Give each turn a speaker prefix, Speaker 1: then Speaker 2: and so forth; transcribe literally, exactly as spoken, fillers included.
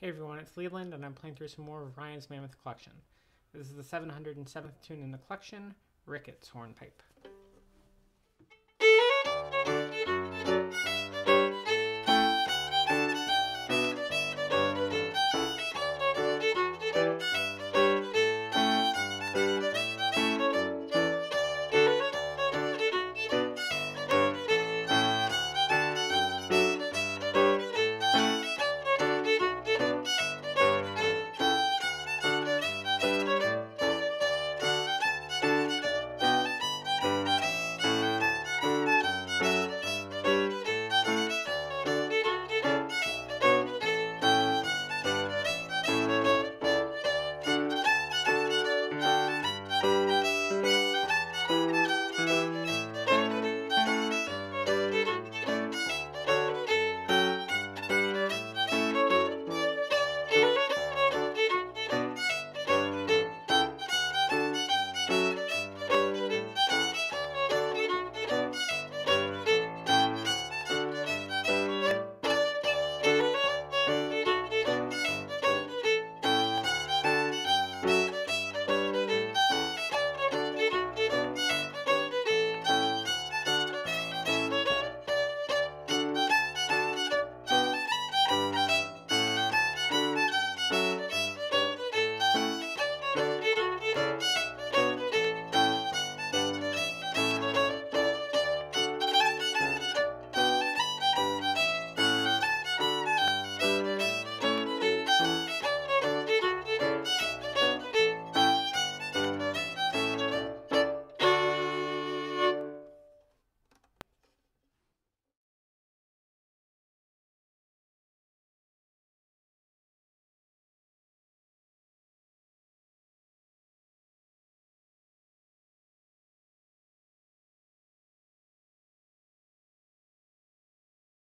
Speaker 1: Hey everyone, it's Leland, and I'm playing through some more of Ryan's Mammoth Collection. This is the seven hundred seventh tune in the collection, Ricketts Hornpipe.